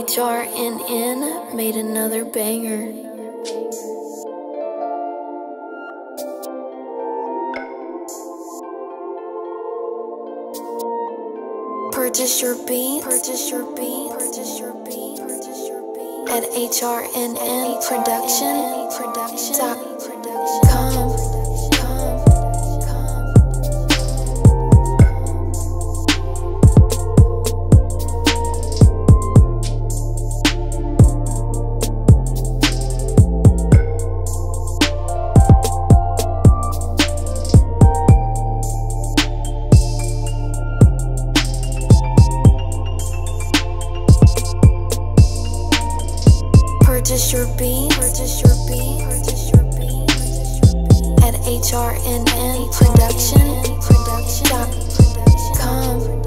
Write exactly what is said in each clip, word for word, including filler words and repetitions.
H R N N made another banger. Purchase your beats, purchase your beats, purchase your beats, purchase your beats at H R N N production dot com. Purchase your beats, purchase your beats, purchase your beats at H R N N production dot com.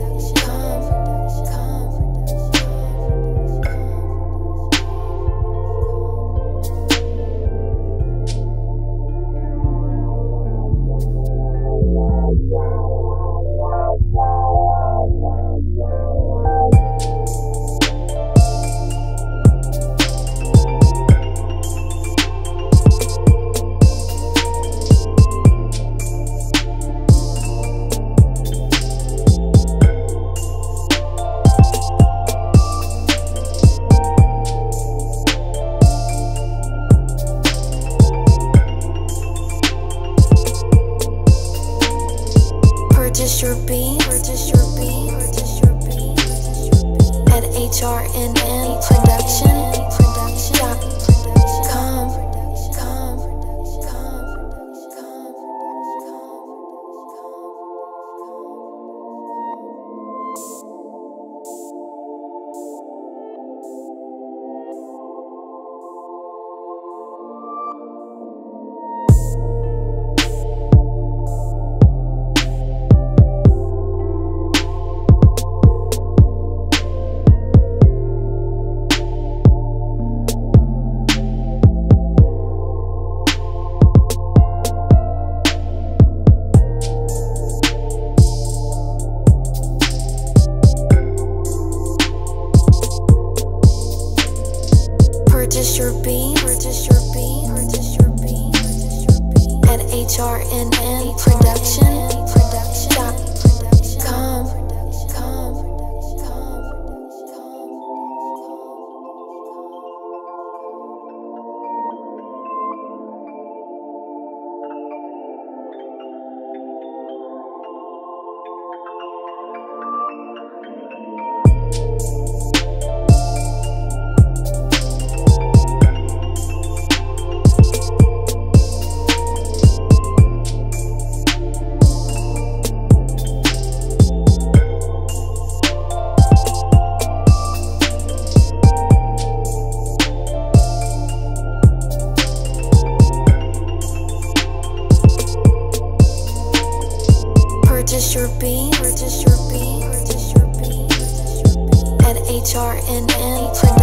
Purchase your beats, purchase your beats, purchase your beats at H R N N production dot com. Purchase your beats, purchase your beats, purchase your beats at H R N N production dot com. Purchase your beats, purchase your beats, purchase your beats at H R N N.